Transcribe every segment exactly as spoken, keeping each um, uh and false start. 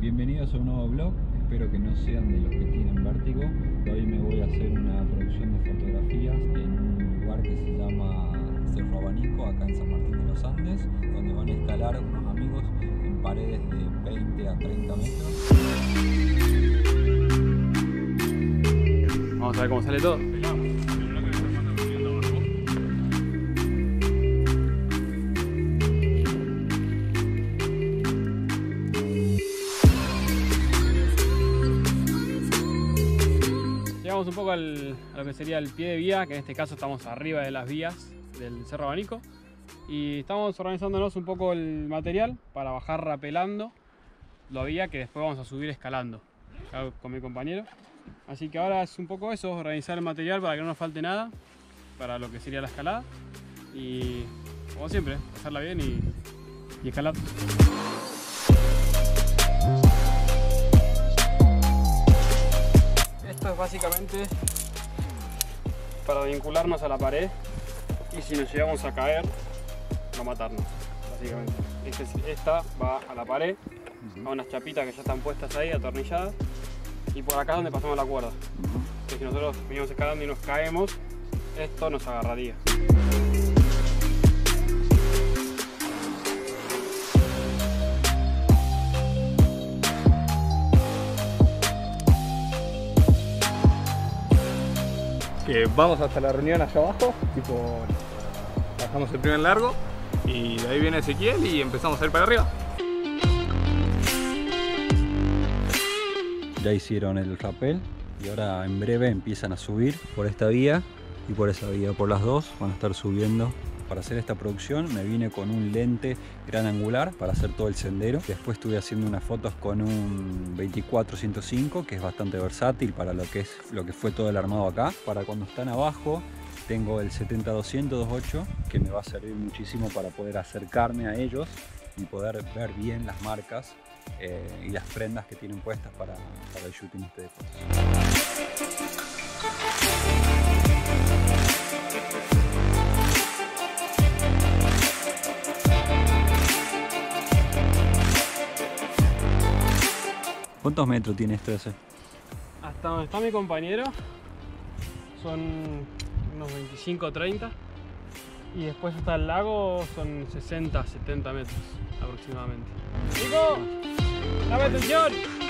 Bienvenidos a un nuevo vlog, espero que no sean de los que tienen vértigo. Hoy me voy a hacer una producción de fotografías en un lugar que se llama Cerro Abanico, acá en San Martín de los Andes, donde van a escalar unos amigos en paredes de veinte a treinta metros. Vamos a ver cómo sale todo. Llegamos un poco al, a lo que sería el pie de vía, que en este caso estamos arriba de las vías del Cerro Abanico, y estamos organizándonos un poco el material para bajar rapelando la vía que después vamos a subir escalando acá con mi compañero. Así que ahora es un poco eso, organizar el material para que no nos falte nada para lo que sería la escalada, y como siempre, hacerla bien y, y escalar. Esto es básicamente para vincularnos a la pared y si nos llegamos a caer, no matarnos, básicamente. Esta va a la pared, a unas chapitas que ya están puestas ahí, atornilladas, y por acá es donde pasamos la cuerda. Que si nosotros venimos escalando y nos caemos, esto nos agarraría. Que vamos hasta la reunión allá abajo, tipo, bajamos el primer largo y de ahí viene Ezequiel y empezamos a ir para arriba. Ya hicieron el rappel y ahora en breve empiezan a subir por esta vía y por esa vía, por las dos van a estar subiendo. Para hacer esta producción me vine con un lente gran angular para hacer todo el sendero. Después estuve haciendo unas fotos con un veinticuatro ciento cinco, que es bastante versátil para lo que, es, lo que fue todo el armado acá. Para cuando están abajo tengo el setenta doscientos dos punto ocho, que me va a servir muchísimo para poder acercarme a ellos y poder ver bien las marcas eh, y las prendas que tienen puestas para, para el shooting este de fotos. ¿Cuántos metros tiene esto ese? Hasta donde está mi compañero son unos veinticinco o treinta, y después hasta el lago son sesenta a setenta metros aproximadamente. ¡Nico! ¡Dame atención!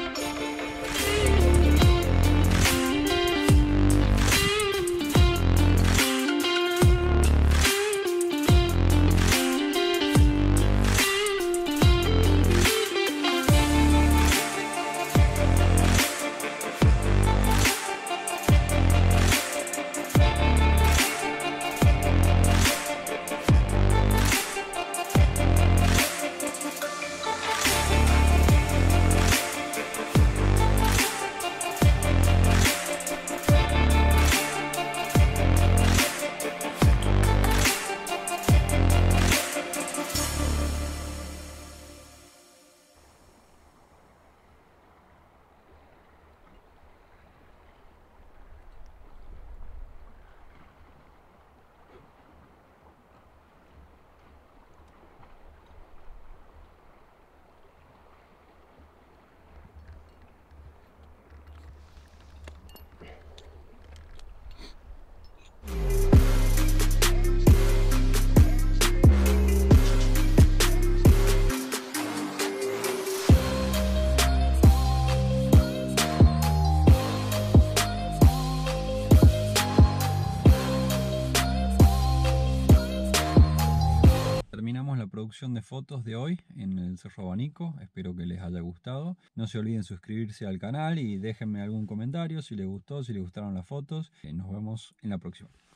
Terminamos la producción de fotos de hoy en el Cerro Abanico, espero que les haya gustado. No se olviden suscribirse al canal y déjenme algún comentario si les gustó, si les gustaron las fotos. Nos vemos en la próxima.